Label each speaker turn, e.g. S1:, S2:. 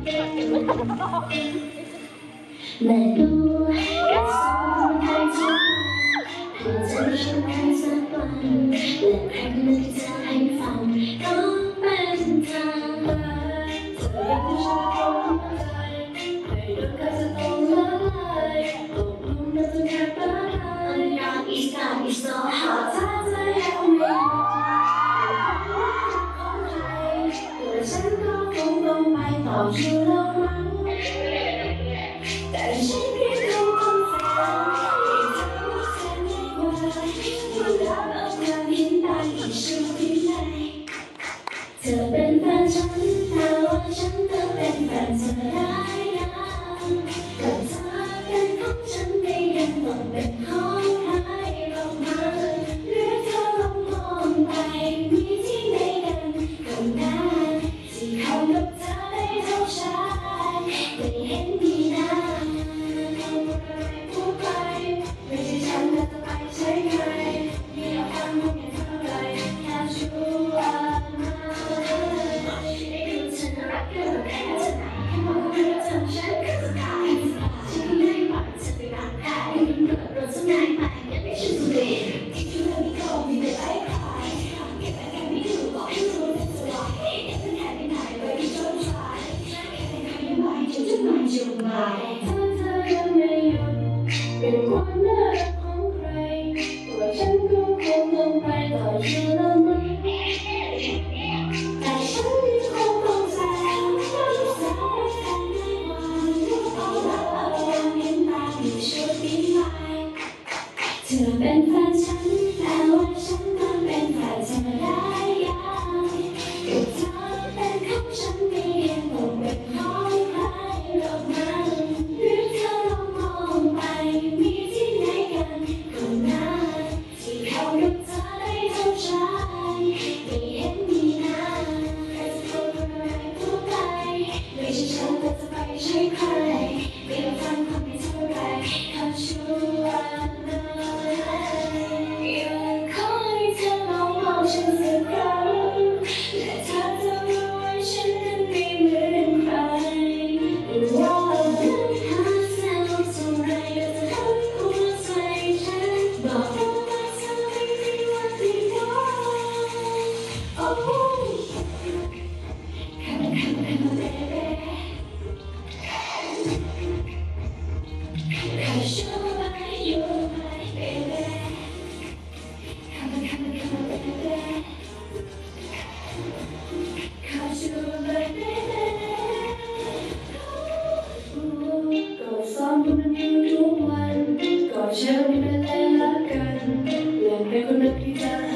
S1: ไม่รู้ว่าสองใครจะเพื่อจะให้ฉันได้สักวันและใครคนนั้นที่เธอให้ฟังก็เป็นเธอเธอเป็นผู้ชายของหัวใจไม่โดนกันจะต้องละลายตกหลุมรักจนแทบตาย It's not it's so hard ถ้าเธอยังไม่ยอมของใครตัวฉันก็คงต้องไปต่อสู้แล้วมั้งแต่ฉันเพียงคงต้องฝันให้เธอรู้แค่ไม่ว่าว่ารักเอาความเห็นต่างอีกชั่วที่ไหนเธอเป็นแฟนฉันแต่ว่าฉันก็เป็นแฟนเธอได้ยังก็เธอเป็นของฉันไม่ยังต้องเป็นของใครหรอกมั้งหรือเธอลองมองไปมีที่ไหนกันก็ได้ที่เขากับเธอได้เท่าฉันไม่เห็นมีนะพูดไปไม่ใช่ฉันจะไปใช้ใครมีความมุ่งมั่นเท่าไรแค่ชัวร์มาได้ดูเธอรักกันแค่เธอหนาแค่มองเรื่องเธอฉันก็จะตายฉันไม่ปล่อยเธอไปรักใครเกิดโดนสนายไปอย่าไม่ฉันสุดเลยที่ช่วยไม่เข้ามีแต่ไร้ใครเก็บแต่ไม่ถูกบอกให้รู้แต่จะรอให้อยากจะแค่ไปไหนไปที่จนฟ้าแค่ใครยังไม่จนจะไม่จงไปเธอยังไม่หยุดเป็นความน่ารักของใครตัวฉันก็คงต้องไปต่อเชื่อแล้วมั้งแต่ฉันยังคงต้องแสงต้องแสงแค่ในวันเอาละเอาความเห็นต่างอยู่ชั่วปีใหม่เธอเป็นแฟนฉันแต่ว่าฉันก็เป็นแฟนเธอได้ยังก็เธอเป็นของฉันไม่ยังต้องเป็นของใครหรอกมั้งหรือเธอลองมองไปมีที่ไหนกันก็ได้ที่เขากับเธอได้เท่าฉันไม่เห็นมีนะใครจะพูดอะไรพูดไปไม่ใช่ฉันแต่จะไปใช่ใครไม่ต้องฟังคำไม่เท่าไรเขาชัวร์นะอยากขอให้เธอลองมองฉันสักครั้งและถ้าเธอรู้ว่าฉันนั้นไม่เหมือนใครว่าหาแสงเท่าไรก็จะทำหัวใจฉันบอกว่าเธอไม่มีวันที่น้อยโอ้ Come on baby Come show me you my baby Come on baby Come show me baby ก็ซ้อมทุกนาทีทุกวันก็เชื่อไม่เป็นไรละกันอยากเป็นคนรักที่เธอ